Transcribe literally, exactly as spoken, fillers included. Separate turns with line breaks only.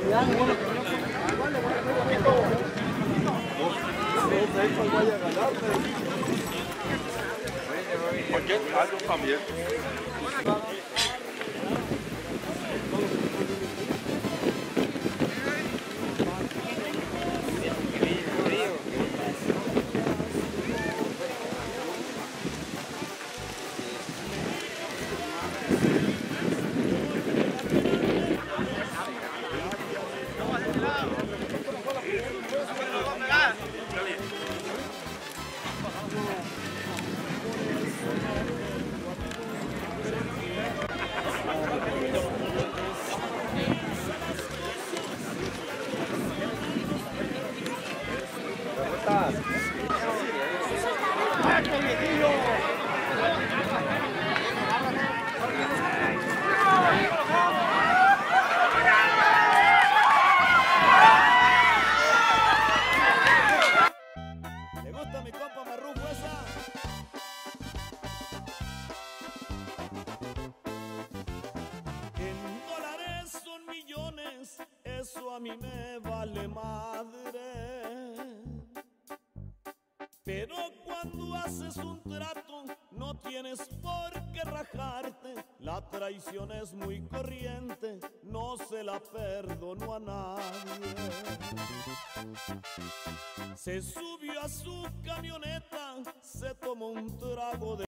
Porque algo también.
¿Le gusta mi compa Marrufo esa? En dólares son millones, eso a mí me vale madre. Pero cuando haces un trato, no tienes por qué rajarte. La traición es muy corriente, no se la perdono a nadie. Se subió a su camioneta, se tomó un trago de